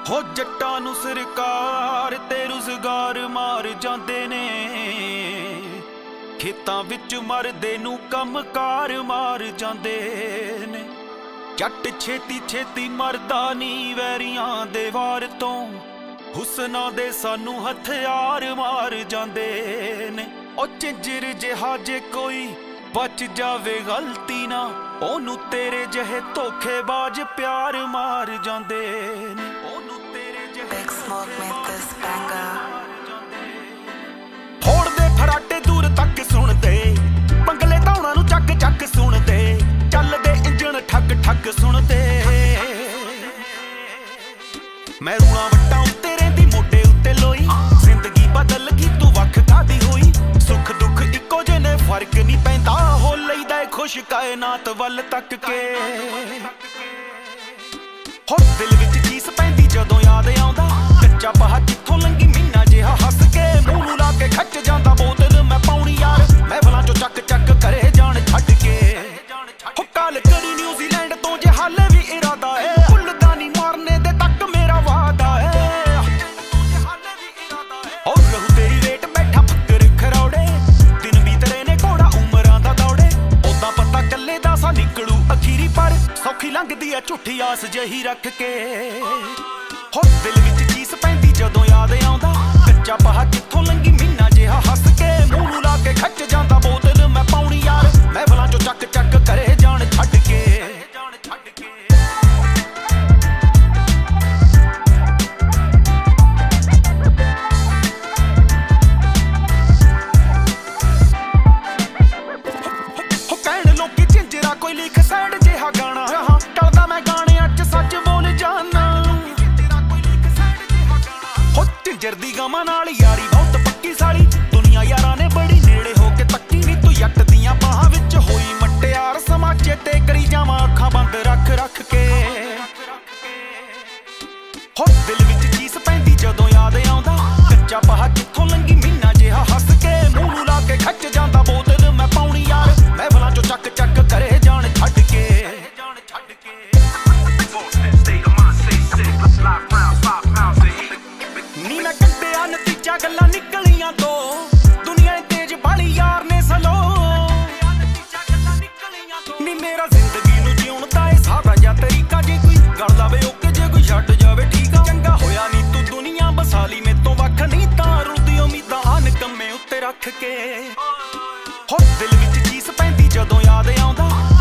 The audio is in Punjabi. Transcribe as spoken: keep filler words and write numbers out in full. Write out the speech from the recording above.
ਹੋ ਜੱਟਾਂ ਨੂੰ ਸਰਕਾਰ ਤੇ ਰੁਜ਼ਗਾਰ ਮਾਰ ਜਾਂਦੇ ਨੇ, ਖੇਤਾਂ ਵਿੱਚ ਮਰਦੇ ਨੂੰ ਕੰਮਕਾਰ ਮਾਰ ਜਾਂਦੇ ਨੇ। ਜੱਟ ਛੇਤੀ ਛੇਤੀ ਮਰਦਾ ਨੀ ਵੈਰੀਆਂ ਦੇ ਵਾਰ ਤੋਂ, ਹੁਸਨਾਂ ਦੇ ਸਾਨੂੰ ਹਥਿਆਰ ਮਾਰ ਜਾਂਦੇ ਨੇ। ਉਹ ਝਿੰਜਰ ਜਿਹਾ ਜੇ ਕੋਈ ਬਚ ਜਾਵੇ ਗਲਤੀ ਨਾ, ਉਹਨੂੰ ਤੇਰੇ ਜਿਹੇ ਧੋਖੇਬਾਜ਼ ਪਿਆਰ ਮਾਰ ਜਾਂਦੇ ਨੇ। ਉਹਨੂੰ ਤੇਰੇ ਜਿਹੇ ਫੋੜਦੇ ਫਰਾਟੇ ਦੂਰ ਤੱਕ ਸੁਣਦੇ, ਬੰਗਲੇ ਧੌਣਾ ਨੂੰ ਚੱਕ ਚੱਕ ਸੁਣਦੇ, ਚੱਲਦੇ ਇੰਜਣ ਠੱਗ ਠੱਗ ਸੁਣਦੇ। ਮੈਂ ਰੂਣਾ ਵੱਟਾਂ ਉੱਤੇ ਰਹਿੰਦੀ ਮੋਢੇ ਉੱਤੇ ਲੋਈ, ਜ਼ਿੰਦਗੀ ਬਦਲ ਗਈ ਤੂੰ ਵੱਖ ਕਾਦੀ ਹੋਈ। ਸੁੱਖ ਦੁੱਖ ਇੱਕੋ ਜਿਹੇ ਨੇ ਫਰਕ ਨਹੀਂ ਪੈਂਦਾ, ਹੋ ਲਈਦਾ ਖੁਸ਼ ਕਾਇਨਾਤ ਵੱਲ ਤੱਕ ਕੇ। ਹੋ ਦਿਲ ਵਿੱਚ ਚੀਸ ਪੈਂਦੀ ਜਦੋਂ ਯਾਦ ਆਉਂਦਾ, ਕੱਚਾ ਪਹਾ ਕਿੱਥੋਂ ਲੰਗੀ ਮਹੀਨਾ ਜਿਹਾ ਹੱਸ ਕੇ। ਮੂੰਹ ਨੂੰ ਲਾ ਕੇ ਖੱਚ ਜਾਂਦਾ ਬੋਤਲ ਮੈਂ ਪਾਉਣੀ ਯਾਰ, ਮਹਿਫਲਾਂ ਚੋਂ ਚੱਕ ਚੱਕ ਕਰੇ ਜਾਣ ਛੱਡ ਕੇ। ਹੋ ਕਾਲ ਕਰੀ ਨਿਊਜ਼ੀਲੈਂਡ ਤੋਂ ਜੇ ਹਾਲੇ ਵੀ ਇਰਾਦਾ ਏ, ਭੁੱਲਦਾ ਨਹੀਂ ਮਾਰਨੇ ਦੇ ਤੱਕ ਮੇਰਾ ਵਾਅਦਾ ਏ। ਹੋ ਰਹੂ ਤੇਰੀ ਵੇਟ ਬੈਠਾ ਫੱਕਰ ਖਰੌੜੇ, ਦਿਨ ਬੀਤ ਰਹੇ ਨੇ ਘੋੜਾ ਉਮਰਾਂ ਦਾ ਦੌੜੇ। ਉਦਾਂ ਪਤਾ ਕੱਲੇ ਦਾ ਸਾ ਨਿਕਲੂ ਅਖੀਰੀ, ਪਰ ਸੌਖੀ ਲੰਘਦੀ ਆ ਝੂਠੀ ਆਸ ਜਹੀ ਰੱਖ ਕੇ। ਹੋ ਦਿਲ ਵਿੱਚ ਚੀਸ ਪੈਂਦੀ ਜਦੋਂ ਯਾਦ ਆਉਂਦਾ, ਕੱਚਾ ਪਹਾ ਕਿੱਥੋਂ ਲੰਗੀ ਮਹੀਨਾ ਜਿਹਾ ਹੱਸ ਕੇ। ਮੂੰਹ ਨੂੰ ਲਾ ਕੇ ਖੱਚ ਜਾਂਦਾ ਬੋਤਲ ਮੈਂ ਪਾਉਣੀ ਯਾਰ, ਮਹਿਫਲਾਂ ਚੋਂ ਚੱਕ ਚੱਕ ਕਰੇ ਜਾਣ ਛੱਡ ਕੇ। ਹੋ ਕਹਿਣ ਲੋਕੀ ਝਿੰਜਰਾ ਕੋਈ ਲਿਖ ਸੈਡ ਜਿਹਾ ਗਾਣਾ, ਟਲਦਾ ਮੈਂ ਗਾਣਿਆਂ 'ਚ ਸੱਚ ਬੋਲ ਜਾਨਾ। ਹੋ ਝਿੰਜਰ ਦੀ ਗਾਵਾਂ ਨਾਲ ਯਾਰੀ ਬਹੁਤ ਪੱਕੀ ਸਾਲੀ, ਦੁਨੀਆ ਯਾਰਾਂ ਨੇ ਬੜੀ ਨੇੜੇ ਹੋ ਕੇ ਤੱਕੀ ਨੀ। ਤੂੰ ਜੱਟ ਦੀਆਂ ਬਾਹਾਂ ਵਿੱਚ ਹੋਈ ਮੱਟਿਆਰ, ਸਮਾਚੇ ਤੇ ਕਰੀ ਜਾਵਾਂ ਅੱਖਾਂ ਬੰਦ ਰੱਖ ਰੱਖ ਕੇ। ਹੋ ਦਿਲ ਵਿੱਚ ਚੀਸ ਪੈਂਦੀ ਜਦੋਂ ਯਾਦ ਆਉਂਦਾ, ਕੱਚਾ ਪਹਾ ਕਿੱਥੋਂ ਲੰਗੀ ਮਹੀਨਾ ਜਿਹਾ ਹੱਸ ਕੇ। ਮੂੰਹ ਨੂੰ ਲਾ ਕੇ ਖੱਚ ਜਾਂਦਾ ਬੋਤਲ ਮੈਂ ਪਾਉਣੀ ਯਾਰ, ਮਹਿਫਲਾਂ ਚੋਂ ਚੱਕ ਚੱਕ ਕਰੇ ਜਾਣ ਛੱਡ ਕੇ। ਨੀ ਮੈਂ ਕੱਢਿਆ ਨਤੀਜਾ ਗੱਲਾਂ ਨਿਕਲੀਆਂ ਤੋਂ, ਦੁਨੀਆ ਤੇਜ ਬਾਲੀ ਯਾਰ ਨੇ ਸਲੋ। ਨੀ ਮੇਰਾ ਜ਼ਿੰਦਗੀ ਨੂੰ ਜਿਉਣ ਦਾ ਇਹ ਸਾਦਾ ਜਿਹਾ ਤਰੀਕਾ, ਜੇ ਕੋਈ ਗਲ ਲਾਵੇ ਓਕੇ, ਜੇ ਕੋਈ ਛੱਡ ਜਾਵੇ ਠੀਕ ਆ। ਚੰਗਾ ਹੋਇਆ ਨੀ ਤੂੰ ਦੁਨੀਆ ਬਸਾਲੀ ਮੇਤੋਂ ਵੱਖ, ਨਹੀਂ ਤਾਂ ਰੁਲਦੀ ਉਮੀਦਾਂ ਆ ਨਿਕੰਮੇ ਉੱਤੇ ਰੱਖ ਕੇ। ਹੋ ਦਿਲ ਵਿੱਚ ਚੀਸ ਪੈਂਦੀ ਜਦੋਂ ਯਾਦ ਆਉਂਦਾ,